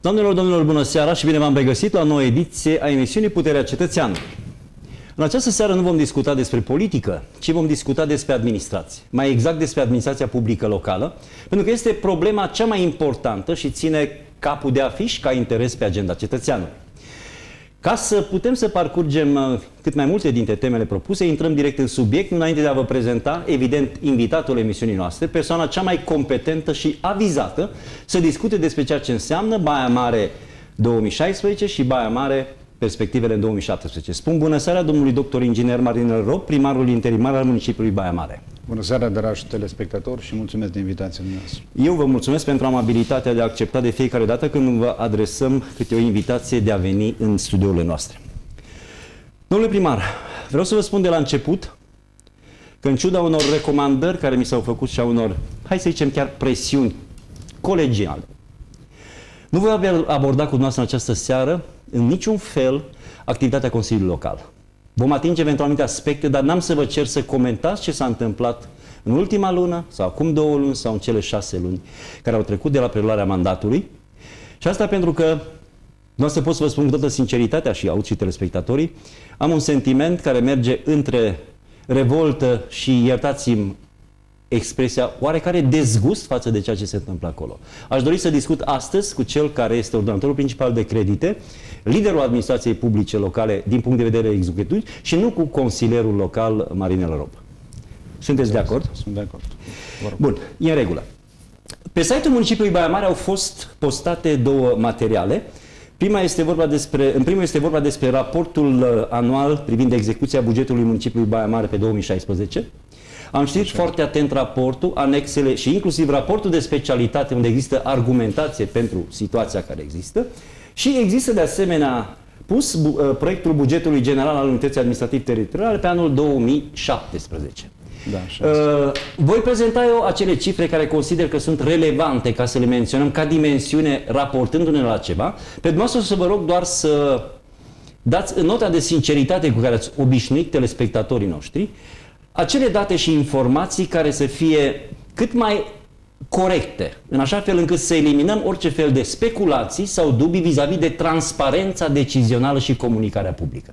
Doamnelor, domnilor, bună seara și bine v-am regăsit la o nouă ediție a emisiunii Puterea Cetățeanului. În această seară nu vom discuta despre politică, ci vom discuta despre administrație. Mai exact despre administrația publică locală, pentru că este problema cea mai importantă și ține capul de afiș ca interes pe agenda cetățeanului. Ca să putem să parcurgem cât mai multe dintre temele propuse, intrăm direct în subiect, înainte de a vă prezenta, evident, invitatul emisiunii noastre, persoana cea mai competentă și avizată să discute despre ceea ce înseamnă Baia Mare 2016 și Baia Mare perspectivele în 2017. Spun bună seara domnului doctor inginer Marinel Rob, primarul interimar al municipiului Baia Mare. Bună seara, dragi telespectatori, și mulțumesc de invitația noastră. Eu vă mulțumesc pentru amabilitatea de a accepta de fiecare dată când vă adresăm câte o invitație de a veni în studiourile noastre. Domnule primar, vreau să vă spun de la început că în ciuda unor recomandări care mi s-au făcut și a unor, hai să zicem chiar presiuni colegiale, nu voi aborda cu dumneavoastră în această seară în niciun fel activitatea Consiliului Local. Vom atinge eventual anumite aspecte, dar n-am să vă cer să comentați ce s-a întâmplat în ultima lună, sau acum 2 luni, sau în cele 6 luni care au trecut de la preluarea mandatului. Și asta pentru că, nu să pot să vă spun cu toată sinceritatea și aud și telespectatorii, am un sentiment care merge între revoltă și, iertați-mi expresia, oarecare dezgust față de ceea ce se întâmplă acolo. Aș dori să discut astăzi cu cel care este ordonatorul principal de credite, liderul administrației publice locale din punct de vedere executiv și nu cu consilierul local Marinel Rob. Sunteți de acord? Sunt de acord. Bun, e în regulă. Pe site-ul municipiului Baia Mare au fost postate 2 materiale. În primul este vorba despre raportul anual privind execuția bugetului municipiului Baia Mare pe 2016. Am citit foarte atent raportul, anexele și inclusiv raportul de specialitate unde există argumentație pentru situația care există și există de asemenea pus proiectul bugetului general al Unității Administrativ-Teritoriale pe anul 2017. Da, voi prezenta eu acele cifre care consider că sunt relevante ca să le menționăm ca dimensiune raportându-ne la ceva. Pe dumneavoastră să vă rog doar să dați în nota de sinceritate cu care ați obișnuit telespectatorii noștri acele date și informații care să fie cât mai corecte, în așa fel încât să eliminăm orice fel de speculații sau dubii vis-a-vis de transparența decizională și comunicarea publică.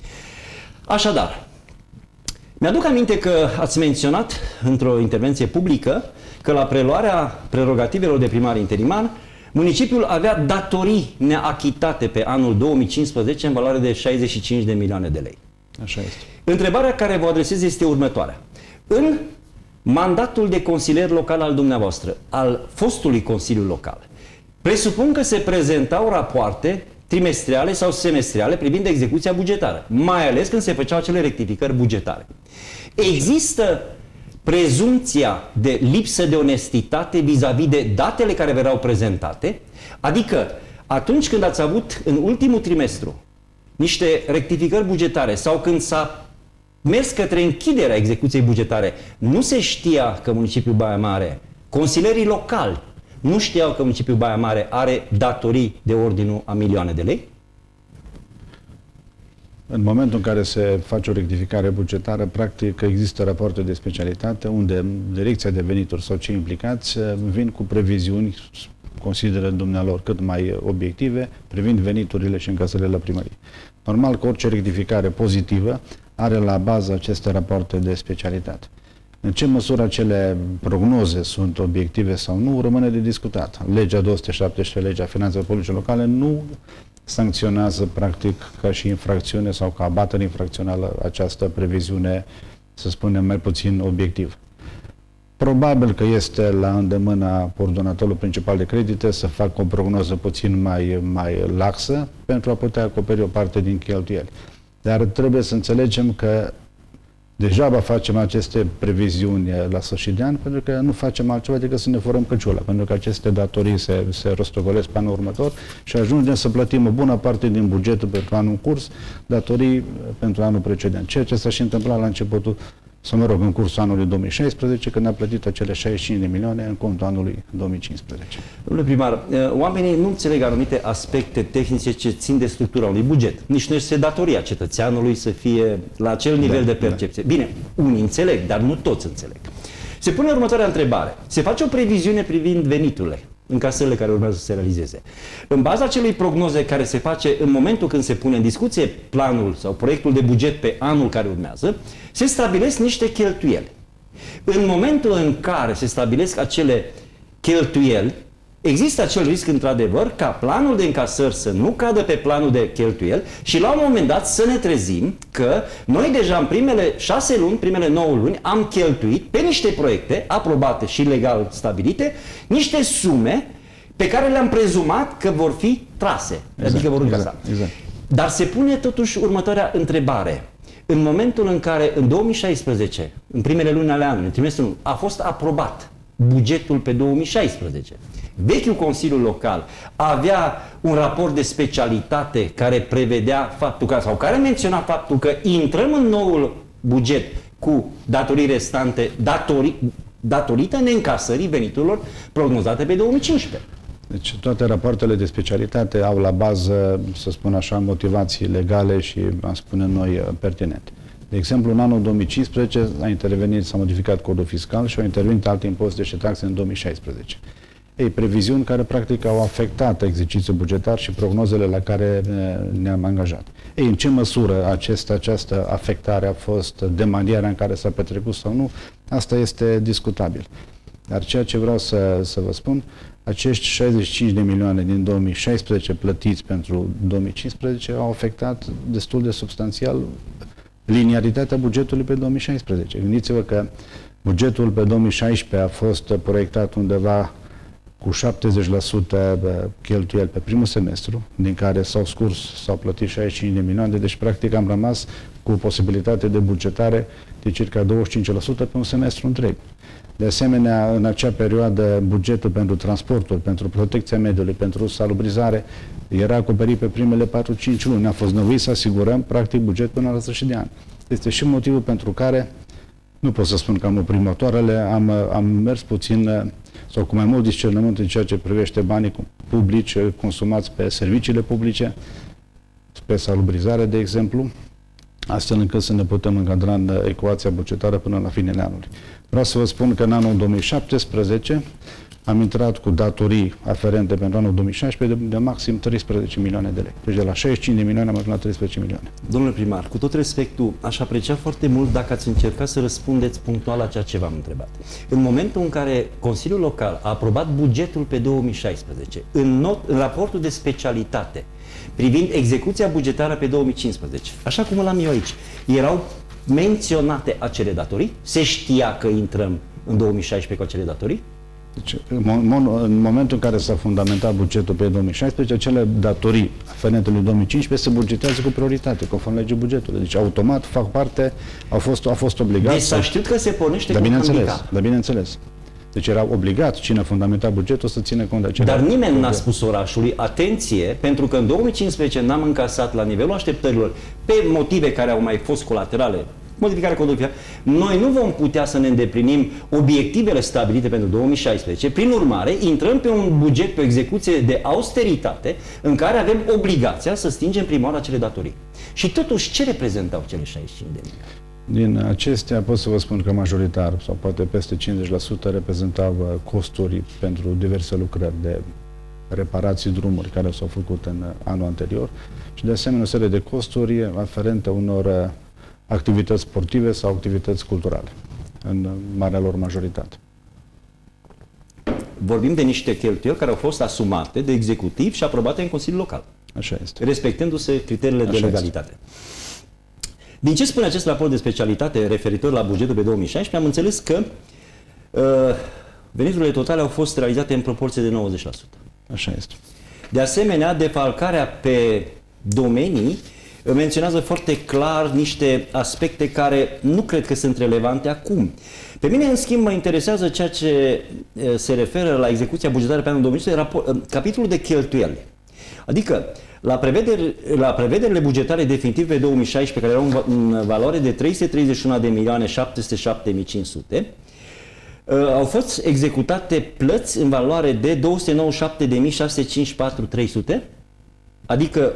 Așadar, mi-aduc aminte că ați menționat într-o intervenție publică că la preluarea prerogativelor de primar interimar, municipiul avea datorii neachitate pe anul 2015 în valoare de 65 de milioane de lei. Așa este. Întrebarea care vă adresez este următoarea. În mandatul de consilier local al dumneavoastră, al fostului Consiliu Local, presupun că se prezentau rapoarte trimestriale sau semestriale privind execuția bugetară, mai ales când se făceau acele rectificări bugetare. Există prezumția de lipsă de onestitate vis-a-vis de datele care vă erau prezentate, adică atunci când ați avut în ultimul trimestru niște rectificări bugetare sau când s-a mers către închiderea execuției bugetare, nu se știa că municipiul Baia Mare, consilierii locali, nu știau că municipiul Baia Mare are datorii de ordinul a milioane de lei? În momentul în care se face o rectificare bugetară, practic există rapoarte de specialitate unde direcția de venituri sau cei implicați vin cu previziuni, consideră dumnealor cât mai obiective, privind veniturile și încasările la primărie. Normal că orice rectificare pozitivă are la bază aceste rapoarte de specialitate. În ce măsură acele prognoze sunt obiective sau nu, rămâne de discutat. Legea 217, legea finanțelor publice locale, nu sancționează practic ca și infracțiune sau ca abatere infracțională această previziune, să spunem, mai puțin obiectivă. Probabil că este la îndemâna coordonatorului principal de credite să facă o prognoză puțin mai laxă pentru a putea acoperi o parte din cheltuieli. Dar trebuie să înțelegem că degeaba facem aceste previziuni la sfârșit de an, pentru că nu facem altceva decât să ne furăm căciula, pentru că aceste datorii se rostogolesc pe anul următor și ajungem să plătim o bună parte din bugetul pentru anul în curs, datorii pentru anul precedent. Ceea ce s-a și întâmplat la începutul, să mă rog, în cursul anului 2016, când a plătit acele 65 de milioane în contul anului 2015. Domnule primar, oamenii nu înțeleg anumite aspecte tehnice ce țin de structura unui buget. Nici nu este datoria cetățeanului să fie la acel nivel de percepție. Bine, unii înțeleg, dar nu toți înțeleg. Se pune următoarea întrebare. Se face o previziune privind veniturile. încasările care urmează să se realizeze. În baza acelei prognoze care se face în momentul când se pune în discuție planul sau proiectul de buget pe anul care urmează, se stabilesc niște cheltuieli. În momentul în care se stabilesc acele cheltuieli, există acel risc, într-adevăr, ca planul de încasări să nu cadă pe planul de cheltuieli și la un moment dat să ne trezim că noi deja în primele 6 luni, primele 9 luni, am cheltuit pe niște proiecte aprobate și legal stabilite, niște sume pe care le-am prezumat că vor fi trase, adică vor încasa. Exact. Dar se pune totuși următoarea întrebare. În momentul în care, în 2016, în primele luni ale anului, în trimestrul 1, a fost aprobat bugetul pe 2016, vechiul Consiliu Local avea un raport de specialitate care prevedea faptul că, sau care menționa faptul că intrăm în noul buget cu datorii restante datorită neîncasării veniturilor prognozate pe 2015. Deci toate rapoartele de specialitate au la bază, să spun așa, motivații legale și, am spune noi, pertinente. De exemplu, în anul 2015 a intervenit, s-a modificat codul fiscal și au intervenit alte impozite și taxe în 2016. Ei, previziuni care practic au afectat exercițiul bugetar și prognozele la care ne-am angajat. Ei, în ce măsură această afectare a fost de maniera în care s-a petrecut sau nu, asta este discutabil. Dar ceea ce vreau să vă spun, acești 65 de milioane din 2016 plătiți pentru 2015 au afectat destul de substanțial liniaritatea bugetului pe 2016. Gândiți-vă că bugetul pe 2016 a fost proiectat undeva cu 70% cheltuieli pe primul semestru, din care s-au plătit 65 de milioane, deci practic am rămas cu o posibilitate de bugetare de circa 25% pe un semestru întreg. De asemenea, în acea perioadă, bugetul pentru transporturi, pentru protecția mediului, pentru salubrizare, era acoperit pe primele 4-5 luni. A fost nevoit să asigurăm, practic, buget până la sfârșit de an. Este și motivul pentru care, nu pot să spun că am oprit motoarele, am mers puțin, sau cu mai mult discernământ în ceea ce privește banii publici consumați pe serviciile publice, pe salubrizare, de exemplu, astfel încât să ne putem încadra în ecuația bugetară până la finele anului. Vreau să vă spun că în anul 2017 am intrat cu datorii aferente pentru anul 2016 de maxim 13 milioane de lei. Deci de la 65 de milioane am ajuns la 13 milioane. Domnule primar, cu tot respectul, aș aprecia foarte mult dacă ați încercat să răspundeți punctual la ceea ce v-am întrebat. În momentul în care Consiliul Local a aprobat bugetul pe 2016, în raportul de specialitate privind execuția bugetară pe 2015, așa cum îl am eu aici, erau menționate acele datorii? Se știa că intrăm în 2016 cu acele datorii? Deci, în momentul în care s-a fundamentat bugetul pe 2016, acele datorii aferente lui 2015 se bugetează cu prioritate, conform legii bugetului. Deci, automat, fac parte, au fost obligați. Deci s-a știut că se pornește cu handicat. Da, bineînțeles. Deci era obligat cine a fundamentat bugetul să ține cont de acele. Dar nimeni n-a spus orașului, atenție, pentru că în 2015 n-am încasat la nivelul așteptărilor pe motive care au mai fost colaterale, modificarea codului fiscal, noi nu vom putea să ne îndeplinim obiectivele stabilite pentru 2016. Prin urmare, intrăm pe un buget, pe o execuție de austeritate în care avem obligația să stingem prima oară acele datorii. Și totuși, ce reprezentau cele 65 de milioane? Din acestea pot să vă spun că majoritar, sau poate peste 50%, reprezentau costuri pentru diverse lucrări de reparații drumuri care s-au făcut în anul anterior și de asemenea o serie de costuri aferente unor activități sportive sau activități culturale, în marea lor majoritate. Vorbim de niște cheltuieli care au fost asumate de executiv și aprobate în Consiliul Local. Așa este. Respectându-se criteriile de legalitate. Din ce spune acest raport de specialitate referitor la bugetul pe 2016, am înțeles că veniturile totale au fost realizate în proporție de 90%. Așa este. De asemenea, defalcarea pe domenii menționează foarte clar niște aspecte care nu cred că sunt relevante acum. Pe mine, în schimb, mă interesează ceea ce se referă la execuția bugetară pe anul 2016, capitolul de cheltuieli. Adică, la prevederile bugetare definitive pe 2016, care erau în valoare de 331.707.500, au fost executate plăți în valoare de 297.654.300, adică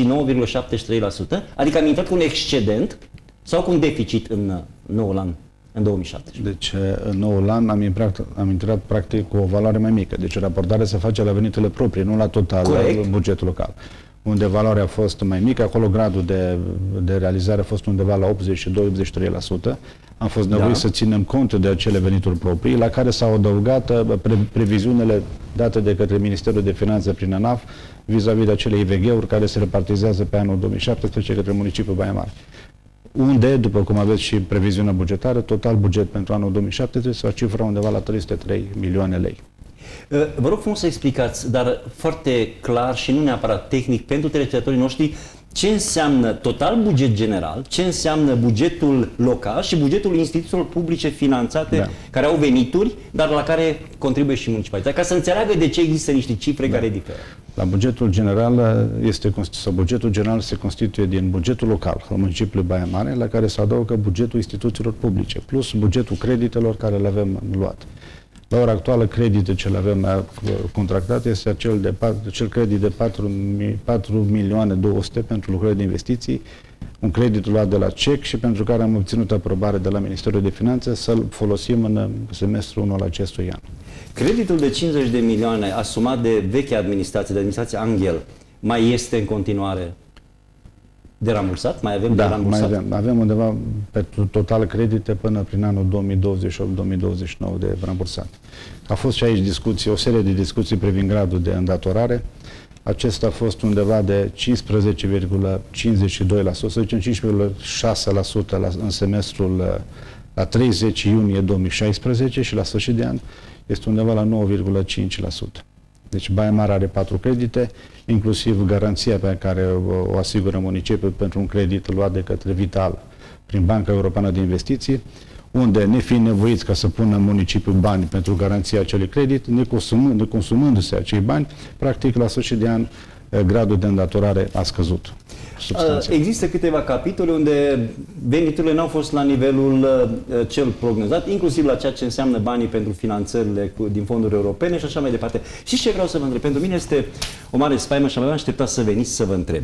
89,73%, adică am intrat cu un excedent sau cu un deficit în noul an în 2017. Deci, în noul an am intrat practic cu o valoare mai mică. Deci, raportarea se face la veniturile proprii, nu la total, la bugetul local. Unde valoarea a fost mai mică, acolo gradul de realizare a fost undeva la 82-83%. Am fost nevoit să ținem cont de acele venituri proprii, la care s-au adăugat previziunile date de către Ministerul de Finanțe prin ANAF vis-a-vis de acele IVG-uri care se repartizează pe anul 2017 către municipiul Baia Mare. Unde, după cum aveți și previziunea bugetară, total buget pentru anul 2017 se va cifra undeva la 303 milioane lei. Vă rog frumos să explicați, dar foarte clar și nu neapărat tehnic, pentru telespectatorii noștri, ce înseamnă total buget general, ce înseamnă bugetul local și bugetul instituțiilor publice finanțate, care au venituri, dar la care contribuie și municipalitatea, ca să înțeleagă de ce există niște cifre care diferă. La bugetul general bugetul general se constituie din bugetul local al municipiului Baia Mare, la care se adaugă bugetul instituțiilor publice, plus bugetul creditelor care le avem luat. La ora actuală, creditul ce le avem contractat este acel credit de 4.200.000 pentru lucrări de investiții, un credit luat de la CEC și pentru care am obținut aprobare de la Ministerul de Finanțe să-l folosim în semestrul 1 al acestui an. Creditul de 50 de milioane asumat de vechea administrație, de administrația Anghel, mai este în continuare de rambursat? Mai avem de rambursat? Mai avem undeva pe total credite până prin anul 2028-2029 de rambursat. A fost și aici discuții, o serie de discuții privind gradul de îndatorare. Acesta a fost undeva de 15,52%, să zicem 15,6% în semestrul la 30 iunie 2016 și la sfârșit de an este undeva la 9,5%. Deci Baia Mare are 4 credite, inclusiv garanția pe care o asigură municipiul pentru un credit luat de către Vital prin Banca Europeană de Investiții, unde, nefiind nevoiți ca să pună municipiul bani pentru garanția acelui credit, neconsumându-se acei bani, practic la sfârșit de an gradul de îndatorare a scăzut. Există câteva capitole unde veniturile n-au fost la nivelul cel prognozat, inclusiv la ceea ce înseamnă banii pentru finanțările din fonduri europene și așa mai departe. Și ce vreau să vă întreb? Pentru mine este o mare spaimă și am așteptat să veniți să vă întreb.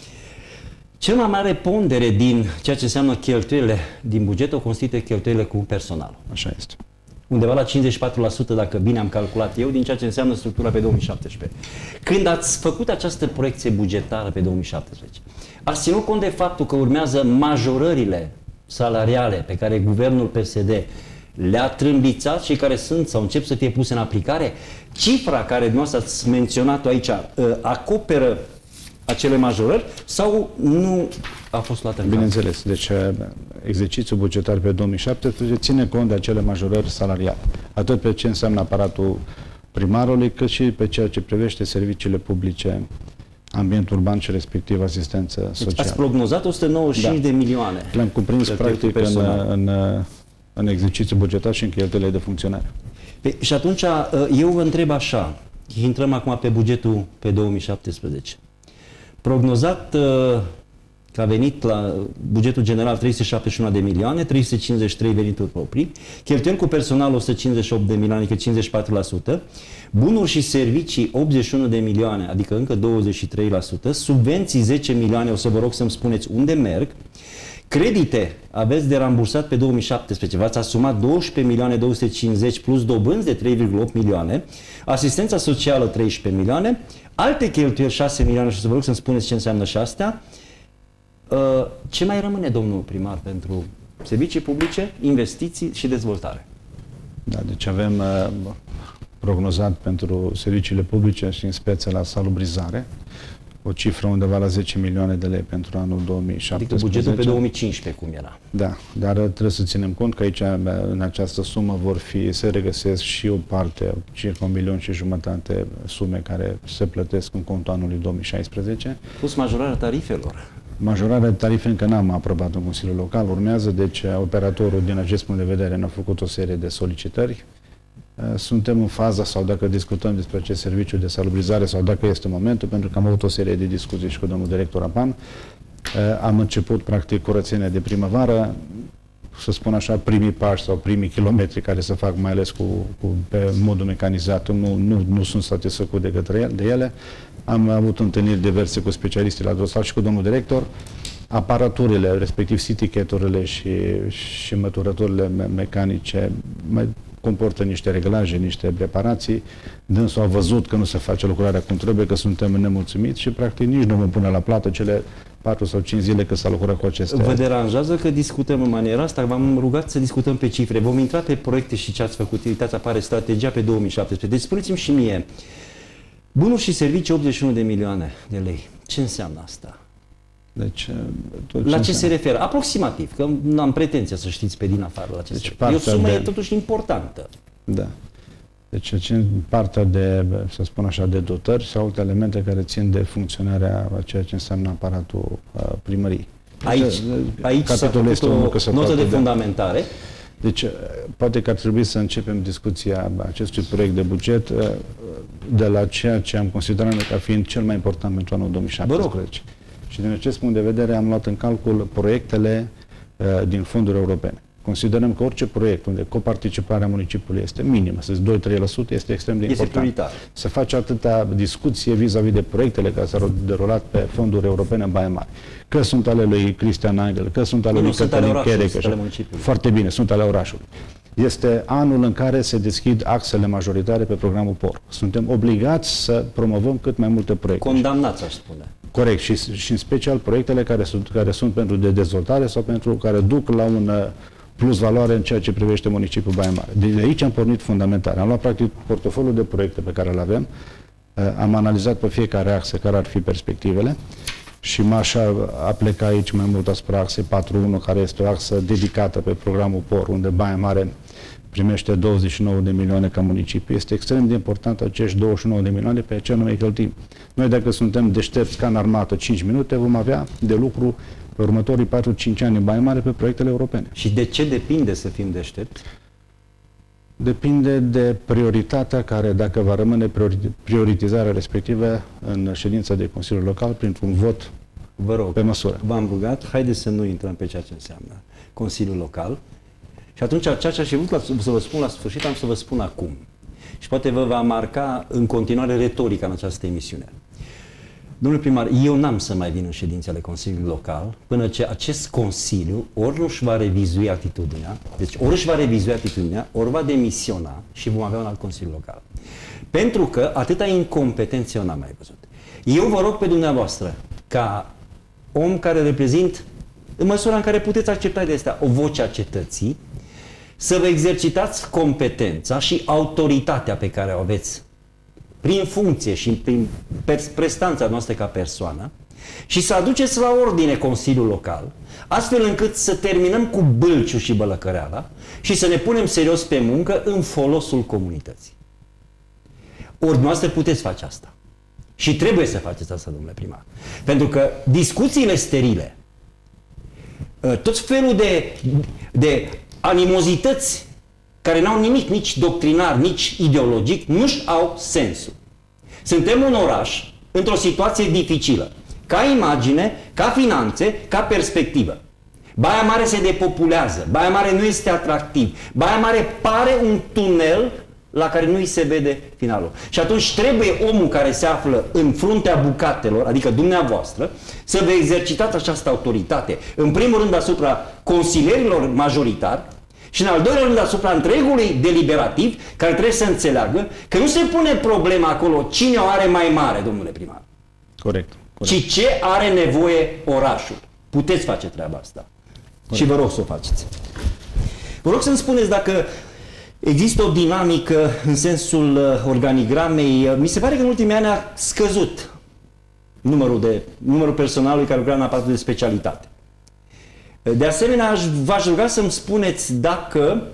Cel mai mare pondere din ceea ce înseamnă cheltuielile din buget o constituie cheltuielile cu personal. Așa este. Undeva la 54%, dacă bine am calculat eu, din ceea ce înseamnă structura pe 2017. Când ați făcut această proiecție bugetară pe 2017, ați ținut cont de faptul că urmează majorările salariale pe care guvernul PSD le-a trâmbițat și care sunt sau încep să fie puse în aplicare? Cifra care dumneavoastră ați menționat-o aici acoperă acele majorări sau nu a fost luată în calcul? Bineînțeles. Deci exercițiul bugetar pe 2017 ține cont de acele majorări salariale. Atât pe ce înseamnă aparatul primarului, cât și pe ceea ce privește serviciile publice, ambient urban și respectiv asistență socială. Deci ați prognozat 195 de milioane. Le-am cuprins practic în exercițiul bugetar și în cheltuielile de funcționare. Și atunci eu vă întreb așa, intrăm acum pe bugetul pe 2017. Prognozat că a venit la bugetul general 371 de milioane, 353 venituri proprii, cheltuieli cu personal 158 de milioane, adică 54%, bunuri și servicii 81 de milioane, adică încă 23%, subvenții 10 milioane, o să vă rog să-mi spuneți unde merg, credite aveți de rambursat pe 2017, v-ați asumat 12 milioane 250 plus dobânzi de 3,8 milioane, asistența socială 13 milioane, alte cheltuieli 6 milioane și o să vă rog să-mi spuneți ce înseamnă și astea. Ce mai rămâne, domnul primar, pentru servicii publice, investiții și dezvoltare? Da, deci avem prognozat pentru serviciile publice și în speță la salubrizare o cifră undeva la 10 milioane de lei pentru anul 2017. Adică bugetul pe 2015 cum era? Da, dar trebuie să ținem cont că aici, în această sumă, se regăsesc și o parte, circa 1,5 milion sume care se plătesc în contul anului 2016. Plus majorarea tarifelor. Majorarea tarife încă n-am aprobat în Consiliul Local, urmează, deci operatorul din acest punct de vedere ne-a făcut o serie de solicitări. Suntem în faza, sau dacă discutăm despre acest serviciu de salubrizare, sau dacă este momentul, pentru că am avut o serie de discuții și cu domnul director Apan, am început practic curățenia de primăvară, să spun așa, primii pași sau primii kilometri care se fac mai ales pe modul mecanizat, nu sunt satisfăcut de ele. Am avut întâlniri diverse cu specialiștii la dosar și cu domnul director. Aparaturile, respectiv siticheturile și măturătorile mecanice mai comportă niște reglaje, niște reparații. Dânsul a văzut că nu se face lucrarea cum trebuie, că suntem nemulțumiți și practic nici nu vom pune la plată cele 4 sau 5 zile că s-a lucrat cu acestea. Vă deranjează că discutăm în maniera asta? V-am rugat să discutăm pe cifre. Vom intra pe proiecte și ce ați făcut. Uitați, apare strategia pe 2017. Deci spuneți-mi și mie, bunuri și servicii 81 de milioane de lei. Ce înseamnă asta? Deci, la ce se referă? Aproximativ, că nu am pretenția să știți pe din afară la ce se referă. E o sumă totuși importantă. Da. Deci partea de, să spun așa, de dotări sau alte elemente care țin de funcționarea a ceea ce înseamnă aparatul primăriei. Aici s-a făcut o notă de fundamentare. Deci, poate că ar trebui să începem discuția acestui proiect de buget de la ceea ce am considerat ca fiind cel mai important pentru anul 2017. Și din acest punct de vedere am luat în calcul proiectele din fonduri europene. Considerăm că orice proiect unde coparticiparea municipiului este minimă, să zic 2-3%, este extrem de important. Prioritar. Se face atâta discuție vis-a-vis de proiectele care s-au derulat pe fonduri europene în Baia Mare. Că sunt ale lui Cristian Angel, că sunt ale lui Cătălin Cherecă. Foarte bine, sunt ale orașului. Este anul în care se deschid axele majoritare pe programul POR. Suntem obligați să promovăm cât mai multe proiecte. Condamnați, aș spune. Corect. Și în special proiectele care sunt pentru de dezvoltare sau pentru care duc la un plus valoare în ceea ce privește municipiul Baia Mare. De aici am pornit fundamental. Am luat practic portofoliul de proiecte pe care îl avem, am analizat pe fiecare axă care ar fi perspectivele și m-aș apleca aici mai mult asupra axei 4.1, care este o axă dedicată pe programul POR, unde Baia Mare primește 29 de milioane ca municipiu. Este extrem de important acești 29 de milioane pe aceea nu mai cheltuim. Noi, dacă suntem deștepți ca în armată 5 minute, vom avea de lucru pe următorii 4-5 ani în Baia Mare pe proiectele europene. Și de ce depinde să fim deștepți? Depinde de prioritatea care, dacă va rămâne prioritizarea respectivă în ședința de Consiliul Local, printr-un vot vă rog, pe măsură. V-am rugat, haideți să nu intrăm pe ceea ce înseamnă Consiliul Local. Și atunci, ceea ce aș fi vrut să vă spun la sfârșit, am să vă spun acum. Și poate vă va marca în continuare retorica în această emisiune. Domnule primar, eu n-am să mai vin în ședințele Consiliului Local până ce acest Consiliu ori nu își va revizui atitudinea, deci ori își va revizui atitudinea, ori va demisiona și vom avea un alt Consiliu Local. Pentru că atâta incompetență eu n-am mai văzut. Eu vă rog pe dumneavoastră, ca om care reprezint, în măsura în care puteți accepta de astea o voce a cetății, să vă exercitați competența și autoritatea pe care o aveți prin funcție și prin prestanța noastră ca persoană și să aduceți la ordine Consiliul Local, astfel încât să terminăm cu bâlciul și bălăcăreala și să ne punem serios pe muncă în folosul comunității. Ori noastră puteți face asta. Și trebuie să faceți asta, domnule primar. Pentru că discuțiile sterile, tot felul de animozități care n-au nimic nici doctrinar, nici ideologic, nu-și au sensul. Suntem un oraș într-o situație dificilă, ca imagine, ca finanțe, ca perspectivă. Baia Mare se depopulează, Baia Mare nu este atractiv, Baia Mare pare un tunel la care nu îi se vede finalul. Și atunci trebuie omul care se află în fruntea bucatelor, adică dumneavoastră, să vă exercitați această autoritate. În primul rând asupra consilierilor majoritari și în al doilea rând asupra întregului deliberativ, care trebuie să înțeleagă că nu se pune problema acolo cine o are mai mare, domnule primar. Corect. Ci ce are nevoie orașul. Puteți face treaba asta. Corect. Și vă rog să o faceți. Vă rog să-mi spuneți dacă există o dinamică în sensul organigramei. Mi se pare că în ultimii ani a scăzut numărul personalului care lucra în aparatul de specialitate. De asemenea, v-aș ruga să-mi spuneți dacă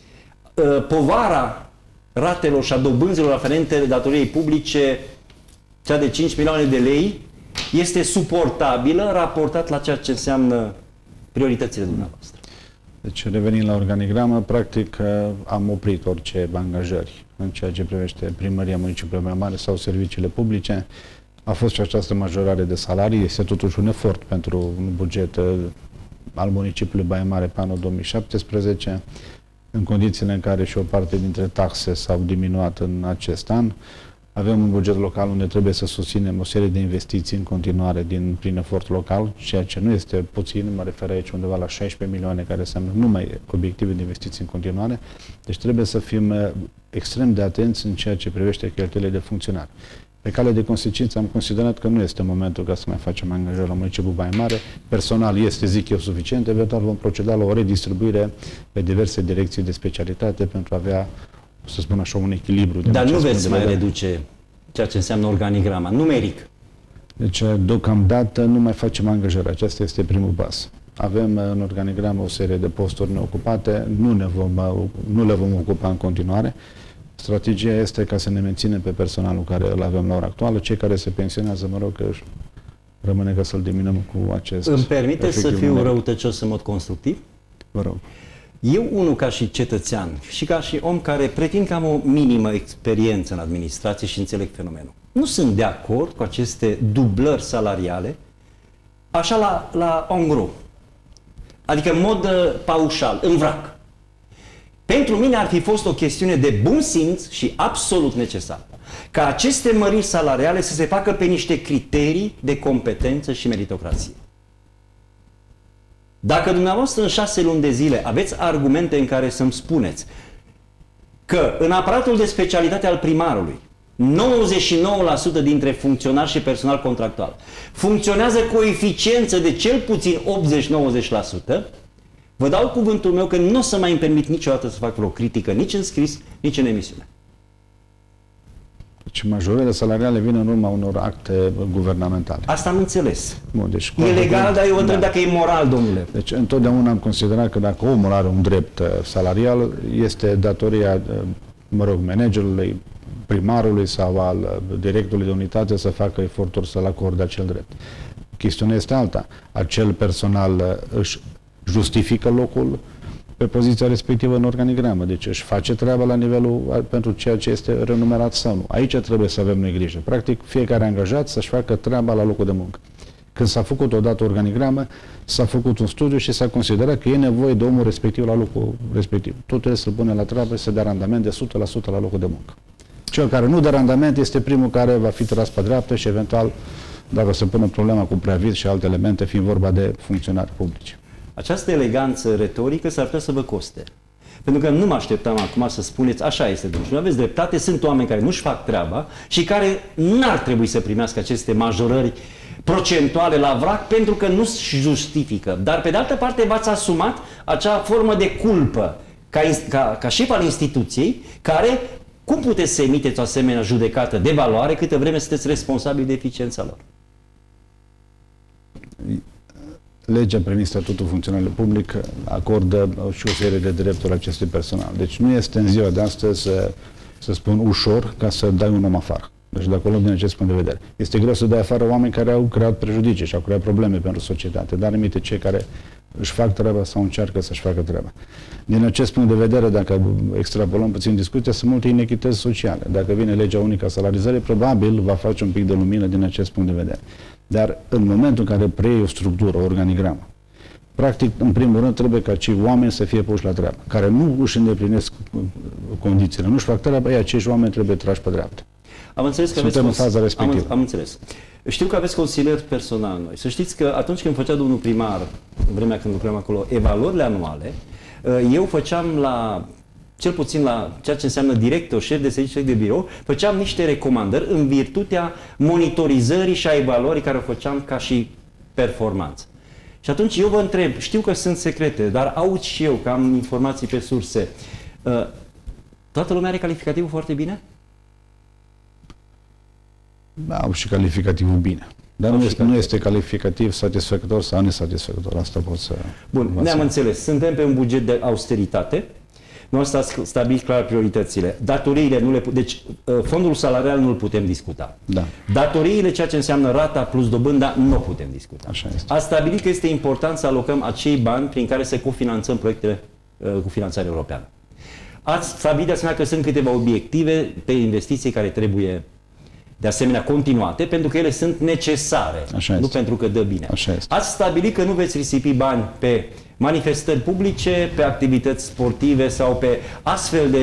povara ratelor și a dobânzilor aferente datoriei publice, cea de 5 milioane de lei, este suportabilă raportat la ceea ce înseamnă prioritățile dumneavoastră. Deci, revenind la organigramă, practic am oprit orice angajări în ceea ce privește primăria municipiului Baia Mare sau serviciile publice. A fost și această majorare de salarii, este totuși un efort pentru un buget al municipiului Baia Mare pe anul 2017, în condițiile în care și o parte dintre taxe s-au diminuat în acest an. Avem un buget local unde trebuie să susținem o serie de investiții în continuare prin efort local, ceea ce nu este puțin, mă refer aici undeva la 16 milioane, care înseamnă numai obiective de investiții în continuare. Deci trebuie să fim extrem de atenți în ceea ce privește cheltuielile de funcționare. Pe cale de consecință am considerat că nu este momentul ca să mai facem angajări la municipiul Baia Mare. Personal este, zic eu, suficient. Eventual vom proceda la o redistribuire pe diverse direcții de specialitate pentru a avea, să spun așa, un echilibru. Dar nu veți mai reduce ceea ce înseamnă organigrama, numeric. Deci, deocamdată nu mai facem angajări. Acesta este primul pas. Avem în organigramă o serie de posturi neocupate, nu le vom ocupa în continuare. Strategia este ca să ne menținem pe personalul care îl avem la ora actuală. Cei care se pensionează, mă rog, că rămâne ca să-l diminuăm cu acest... Îmi permite să fiu răutăcios în mod constructiv? Vă rog. Eu, unul ca și cetățean și ca și om care pretind că am o minimă experiență în administrație și înțeleg fenomenul, nu sunt de acord cu aceste dublări salariale, așa la en gros. Adică în mod paușal, în vrac. Pentru mine ar fi fost o chestiune de bun simț și absolut necesară ca aceste măriri salariale să se facă pe niște criterii de competență și meritocrație. Dacă dumneavoastră în 6 luni de zile aveți argumente în care să-mi spuneți că în aparatul de specialitate al primarului 99% dintre funcționari și personal contractual funcționează cu o eficiență de cel puțin 80-90%, vă dau cuvântul meu că nu o să mai îmi permit niciodată să fac vreo critică, nici în scris, nici în emisiune. Deci majorările salariale vin în urma unor acte guvernamentale. Asta am înțeles. Bun, deci, e legal, dar eu întreb dacă e moral, domnule. Deci întotdeauna am considerat că dacă omul are un drept salarial, este datoria, mă rog, managerului, primarului sau al directorului de unitate să facă eforturi să-l acorde acel drept. Chestiunea este alta. Acel personal își justifică locul pe poziția respectivă în organigramă. Deci își face treaba la nivelul pentru ceea ce este renumerat sau nu. Aici trebuie să avem noi grijă. Practic, fiecare angajat să-și facă treaba la locul de muncă. Când s-a făcut odată o organigramă, s-a făcut un studiu și s-a considerat că e nevoie de omul respectiv la locul respectiv. Tot trebuie să-l pune la treabă și să dea randament de 100% la locul de muncă. Cel care nu dă randament este primul care va fi tras pe dreaptă și eventual, dacă se pune problema cu preaviz și alte elemente, fiind vorba de funcționari publici. Această eleganță retorică s-ar putea să vă coste. Pentru că nu mă așteptam acum să spuneți, așa este, domnule, nu aveți dreptate, sunt oameni care nu-și fac treaba și care n-ar trebui să primească aceste majorări procentuale la vrac pentru că nu-și justifică. Dar pe de altă parte v-ați asumat acea formă de culpă ca șef al instituției care, cum puteți să emiteți o asemenea judecată de valoare câtă vreme sunteți responsabili de eficiența lor? Legea privind statutul funcționarului public acordă și o serie de drepturi acestui personal. Deci nu este în ziua de astăzi, să spun, ușor ca să dai un om afară. Deci dacă o luăm din acest punct de vedere. Este greu să dai afară oameni care au creat prejudicii și au creat probleme pentru societate, dar aminte cei care își fac treaba sau încearcă să-și facă treaba. Din acest punct de vedere, dacă extrapolăm puțin discuția, sunt multe inechități sociale. Dacă vine legea unică a salarizării, probabil va face un pic de lumină din acest punct de vedere. Dar în momentul în care preiei o structură, o organigramă, practic, în primul rând, trebuie ca acei oameni să fie puși la treabă, care nu își îndeplinesc condițiile, nu își fac treaba, ei acești oameni trebuie trași pe dreaptă. Am înțeles că suntem în faza respectivă. Am înțeles. Știu că aveți consilier personal noi. Să știți că atunci când făcea domnul primar, în vremea când lucram acolo, evaluările anuale, eu făceam cel puțin la ceea ce înseamnă director, șef de serviciu, șef de birou, făceam niște recomandări în virtutea monitorizării și a evaluării care o făceam ca și performanță. Și atunci eu vă întreb, știu că sunt secrete, dar aud și eu că am informații pe surse. Toată lumea are calificativul foarte bine? Au și calificativul bine. Dar nu este calificativ satisfăcător sau nesatisfăcător. Asta pot să... Bun, ne-am înțeles. Suntem pe un buget de austeritate. Nu asta stabilit clar prioritățile. Datoriile deci fondul salarial nu-l putem discuta. Da. Datoriile, ceea ce înseamnă rata plus dobânda, nu o putem discuta. Așa este. A stabilit că este important să alocăm acei bani prin care să cofinanțăm proiectele cu finanțare europeană. Ați stabilit de asemenea că sunt câteva obiective pe investiții care trebuie de asemenea continuate, pentru că ele sunt necesare, nu pentru că dă bine. Ați stabilit că nu veți risipi bani pe manifestări publice, pe activități sportive sau pe astfel de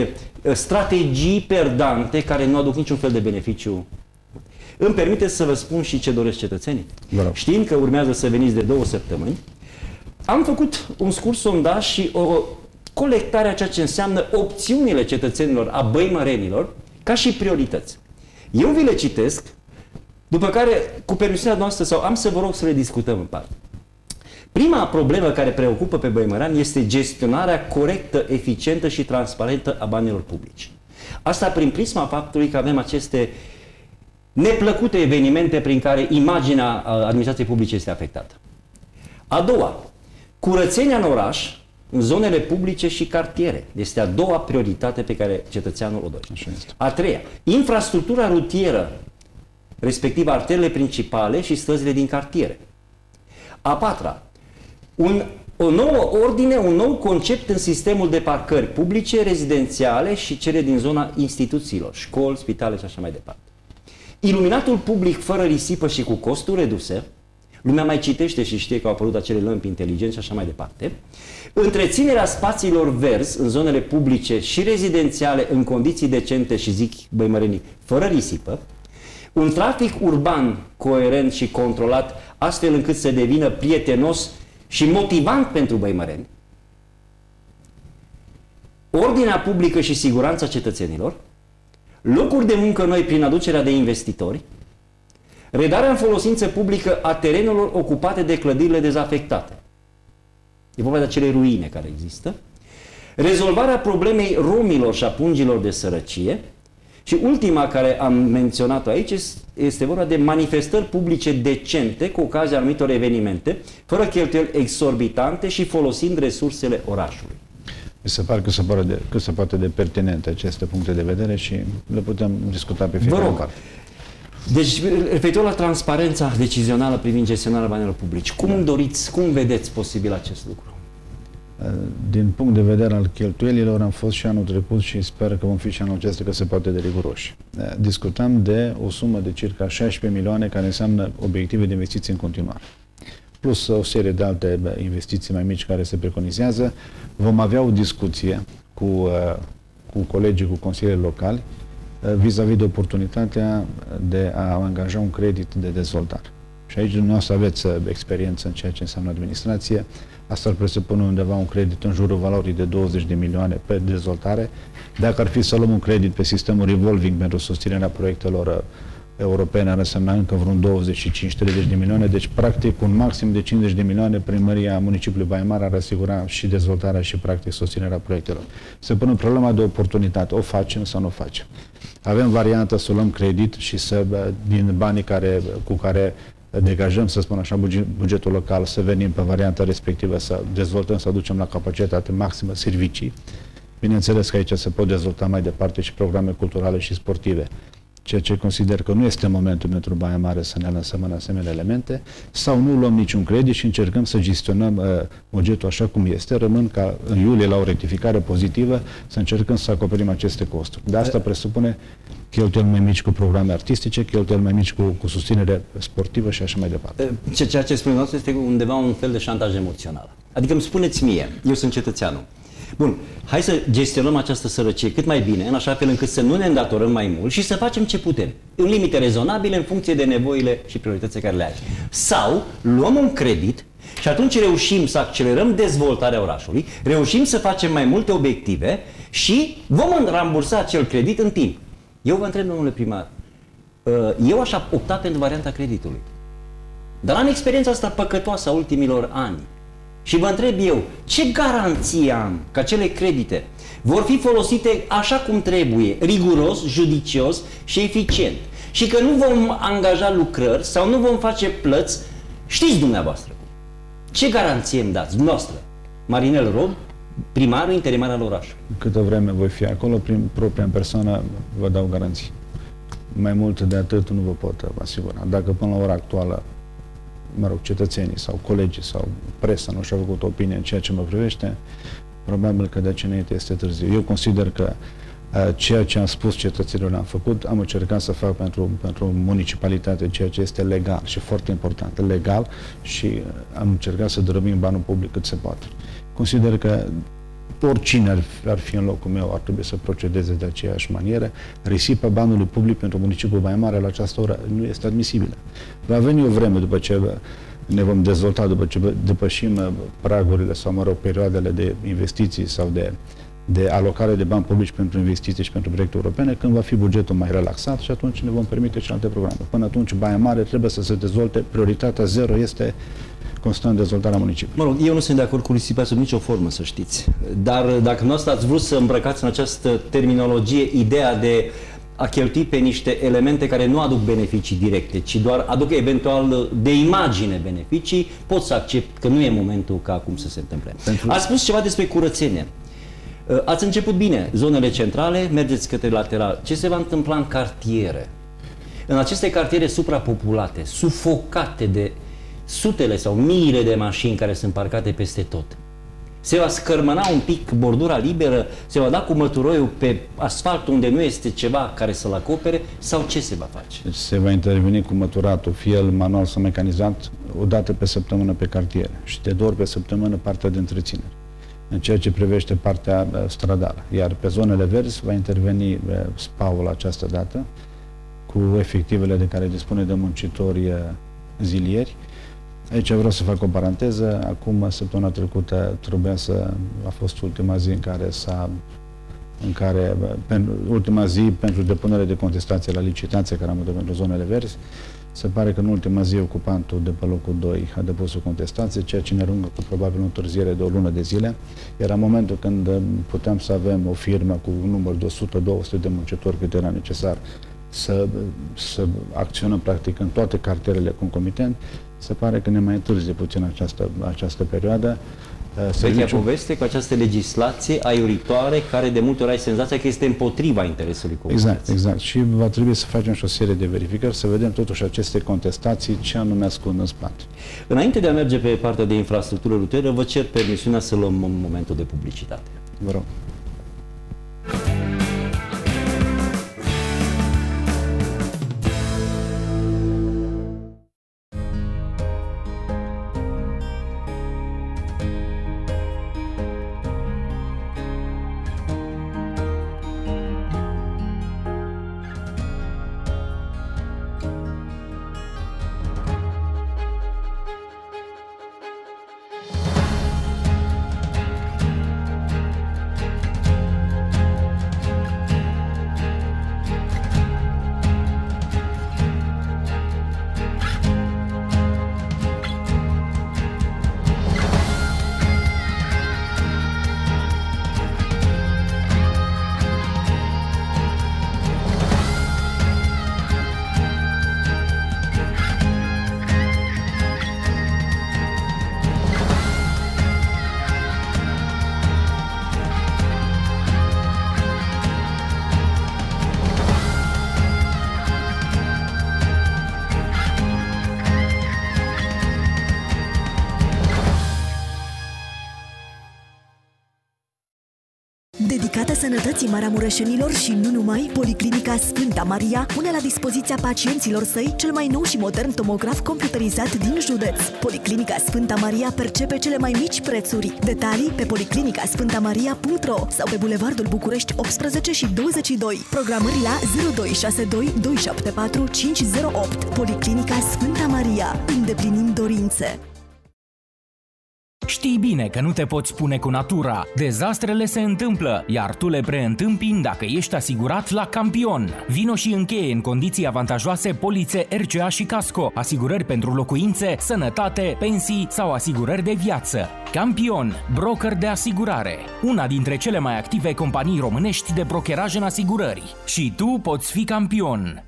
strategii perdante care nu aduc niciun fel de beneficiu. Îmi permiteți să vă spun și ce doresc cetățenii? Știind că urmează să veniți de 2 săptămâni, am făcut un scurt sondaj și o colectare a ceea ce înseamnă opțiunile cetățenilor, a băimărenilor, ca și priorități. Eu vi le citesc, după care, cu permisiunea noastră, sau am să vă rog să le discutăm în parte. Prima problemă care preocupă pe băimărani este gestionarea corectă, eficientă și transparentă a banilor publici. Asta prin prisma faptului că avem aceste neplăcute evenimente prin care imaginea administrației publice este afectată. A doua, curățenia în oraș, în zonele publice și cartiere. Este a doua prioritate pe care cetățeanul o dorește. A treia, infrastructura rutieră, respectiv arterele principale și străzile din cartiere. A patra, o nouă ordine, un nou concept în sistemul de parcări publice, rezidențiale și cele din zona instituțiilor, școli, spitale și așa mai departe. Iluminatul public fără risipă și cu costuri reduse, lumea mai citește și știe că au apărut acele lămpi inteligente și așa mai departe. Întreținerea spațiilor verzi în zonele publice și rezidențiale în condiții decente și, zic băimărenii, fără risipă. Un trafic urban coerent și controlat, astfel încât să devină prietenos și motivant pentru băimăreni. Ordinea publică și siguranța cetățenilor. Locuri de muncă noi prin aducerea de investitori. Redarea în folosință publică a terenurilor ocupate de clădirile dezafectate. E vorba de acele ruine care există. Rezolvarea problemei romilor și a pungilor de sărăcie. Și ultima care am menționat-o aici este vorba de manifestări publice decente cu ocazia anumitor evenimente, fără cheltuieli exorbitante și folosind resursele orașului. Mi se pare cât se poate de pertinente aceste puncte de vedere și le putem discuta pe fiecare parte. Deci, referitor la transparența decizională privind gestionarea banilor publici, cum doriți, cum vedeți posibil acest lucru? Din punct de vedere al cheltuielilor am fost și anul trecut și sper că vom fi și anul acesta că se poate de riguroși. Discutăm de o sumă de circa 16 milioane care înseamnă obiective de investiții în continuare. Plus o serie de alte investiții mai mici care se preconizează. Vom avea o discuție cu colegii, cu consilierii locali vis-a-vis de oportunitatea de a angaja un credit de dezvoltare. Și aici dumneavoastră aveți experiență în ceea ce înseamnă administrație. Asta ar presupune undeva un credit în jurul valorii de 20 de milioane pe dezvoltare. Dacă ar fi să luăm un credit pe sistemul revolving pentru susținerea proiectelor europene, ar însemna încă vreun 25-30 de milioane. Deci, practic, un maxim de 50 de milioane primăria municipiului Baia Mare ar asigura și dezvoltarea și, practic, susținerea proiectelor. Se pune problema de oportunitate. O facem sau nu o facem? Avem varianta să luăm credit și să, din banii cu care degajăm, să spun așa, bugetul local, să venim pe varianta respectivă, să dezvoltăm, să aducem la capacitate maximă servicii. Bineînțeles că aici se pot dezvolta mai departe și programe culturale și sportive. Ceea ce consider că nu este momentul pentru Baia Mare să ne lansăm în asemenea elemente, sau nu luăm niciun credit și încercăm să gestionăm bugetul așa cum este, rămân ca în iulie la o rectificare pozitivă să încercăm să acoperim aceste costuri. De asta presupune cheltuieli mai mici cu programe artistice, cheltuieli mai mici cu susținere sportivă și așa mai departe. Ceea ce spuneți noastră este undeva un fel de șantaj emoțional. Adică îmi spuneți mie, eu sunt cetățeanul. Bun, hai să gestionăm această sărăcie cât mai bine, în așa fel încât să nu ne îndatorăm mai mult și să facem ce putem, în limite rezonabile, în funcție de nevoile și prioritățile care le ai. Sau luăm un credit și atunci reușim să accelerăm dezvoltarea orașului, reușim să facem mai multe obiective și vom rambursa acel credit în timp. Eu vă întreb, domnule primar, eu aș opta pentru varianta creditului. Dar am experiența asta păcătoasă a ultimilor ani. Și vă întreb eu, ce garanție am că acele credite vor fi folosite așa cum trebuie, riguros, judicios și eficient? Și că nu vom angaja lucrări sau nu vom face plăți, știți dumneavoastră cum. Ce garanție îmi dați, dumneavoastră? Marinel Rob, primarul interimar al orașului. Câtă vreme voi fi acolo, prin propria persoană, vă dau garanții. Mai mult de atât nu vă pot asigura. Dacă până la ora actuală, mă rog, cetățenii sau colegii sau presa nu și-au făcut opinie în ceea ce mă privește, probabil că de aceea este târziu. Eu consider că ceea ce am spus cetățenilor am făcut, am încercat să fac pentru municipalitate ceea ce este legal și foarte important, legal, și am încercat să drăbim banul public cât se poate. Consider că oricine ar fi în locul meu ar trebui să procedeze de aceeași manieră. Risipa banului public pentru municipiul Baia Mare la această oră nu este admisibilă. Va veni o vreme după ce ne vom dezvolta, după ce depășim pragurile sau, mă rog, perioadele de investiții sau de alocare de bani publici pentru investiții și pentru proiecte europene, când va fi bugetul mai relaxat și atunci ne vom permite și alte programe. Până atunci, Baia Mare trebuie să se dezvolte. Prioritatea zero este constant dezvoltarea municipiului. Mă rog, eu nu sunt de acord cu risipa sub nicio formă, să știți. Dar dacă nu ați vrut să îmbrăcați în această terminologie ideea de a cheltui pe niște elemente care nu aduc beneficii directe, ci doar aduc eventual de imagine beneficii, pot să accept că nu e momentul ca acum să se întâmple. Ați spus ceva despre curățenie. Ați început bine, zonele centrale, mergeți către lateral. Ce se va întâmpla în cartiere? În aceste cartiere suprapopulate, sufocate de sutele sau miile de mașini care sunt parcate peste tot. Se va scărmăna un pic bordura liberă, se va da cu măturoiul pe asfalt unde nu este ceva care să-l acopere, sau ce se va face? Deci se va interveni cu măturatul, fie el manual sau mecanizat, o dată pe săptămână pe cartiere și de 2 ori pe săptămână partea de întreținere, în ceea ce privește partea stradală. Iar pe zonele verzi va interveni SPA-ul această dată, cu efectivele de care dispune de muncitori zilieri. Aici vreau să fac o paranteză. Acum, săptămâna trecută, a fost ultima zi ultima zi pentru depunere de contestație la licitație care am avut pentru zonele verzi. Se pare că în ultima zi ocupantul de pe locul 2 a depus o contestație, ceea ce ne aruncă cu probabil o întârziere de o lună de zile. Era momentul când puteam să avem o firmă cu un număr de 100-200 de muncitori cât era necesar să acționăm practic în toate cartierele concomitent. Se pare că ne mai întârzie puțin această perioadă. Vechea poveste cu această legislație aiuritoare care de multe ori ai senzația că este împotriva interesului comunității. Exact. Și va trebui să facem și o serie de verificări, să vedem totuși aceste contestații ce anume ascund în spate. Înainte de a merge pe partea de infrastructură rutieră, vă cer permisiunea să luăm un momentul de publicitate. Vă rog. Dedicată sănătății maramureșenilor și nu numai, Policlinica Sfânta Maria pune la dispoziția pacienților săi cel mai nou și modern tomograf computerizat din județ. Policlinica Sfânta Maria percepe cele mai mici prețuri. Detalii pe policlinicasfântamaria.ro sau pe Bulevardul București 18 și 22. Programări la 0262 274 508. Policlinica Sfânta Maria. Îndeplinim dorințe. Știi bine că nu te poți pune cu natura. Dezastrele se întâmplă, iar tu le preîntâmpini dacă ești asigurat la Campion. Vino și încheie în condiții avantajoase polițe RCA și Casco, asigurări pentru locuințe, sănătate, pensii sau asigurări de viață. Campion, broker de asigurare. Una dintre cele mai active companii românești de brokeraj în asigurări. Și tu poți fi campion.